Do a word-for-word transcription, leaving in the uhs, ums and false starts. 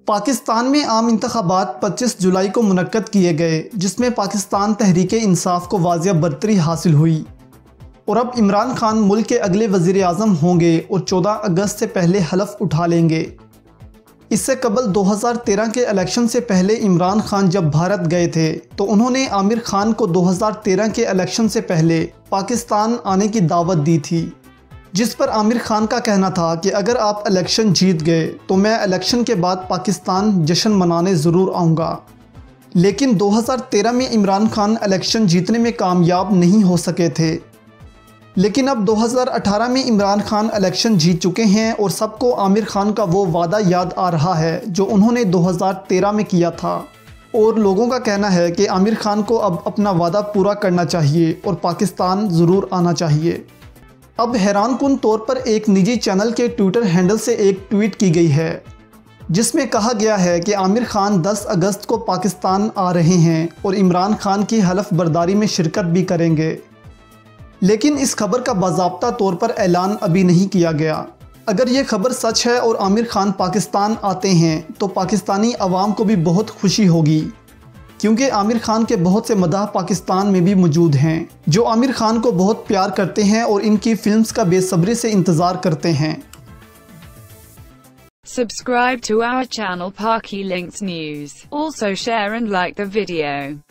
पाकिस्तान में आम इंतखाबात पच्चीस जुलाई को मुनक्कद किए गए, जिसमें पाकिस्तान तहरीक इंसाफ को वाज़िया बरतरी हासिल हुई और अब इमरान खान मुल्क के अगले वज़ीर आज़म होंगे और चौदह अगस्त से पहले हलफ उठा लेंगे। इससे कबल दो हज़ार तेरह के इलेक्शन से पहले इमरान खान जब भारत गए थे तो उन्होंने आमिर खान को दो हज़ार तेरह के इलेक्शन से पहले पाकिस्तान आने की दावत दी थी, जिस पर आमिर खान का कहना था कि अगर आप इलेक्शन जीत गए तो मैं इलेक्शन के बाद पाकिस्तान जश्न मनाने ज़रूर आऊँगा। लेकिन दो हज़ार तेरह में इमरान खान इलेक्शन जीतने में कामयाब नहीं हो सके थे। लेकिन अब दो हज़ार अठारह में इमरान खान इलेक्शन जीत चुके हैं और सबको आमिर खान का वो वादा याद आ रहा है जो उन्होंने दो हज़ार तेरह में किया था, और लोगों का कहना है कि आमिर खान को अब अपना वादा पूरा करना चाहिए और पाकिस्तान ज़रूर आना चाहिए। अब हैरानकुन तौर पर एक निजी चैनल के ट्विटर हैंडल से एक ट्वीट की गई है जिसमें कहा गया है कि आमिर खान दस अगस्त को पाकिस्तान आ रहे हैं और इमरान खान की हलफ बर्दारी में शिरकत भी करेंगे। लेकिन इस खबर का बाज़ाब्ता तौर पर ऐलान अभी नहीं किया गया। अगर ये खबर सच है और आमिर खान पाकिस्तान आते हैं तो पाकिस्तानी अवाम को भी बहुत खुशी होगी, क्योंकि आमिर खान के बहुत से मदाह पाकिस्तान में भी मौजूद हैं जो आमिर खान को बहुत प्यार करते हैं और इनकी फिल्म्स का बेसब्री से इंतज़ार करते हैं। Subscribe to our channel Parky Links News. Also share and like the video.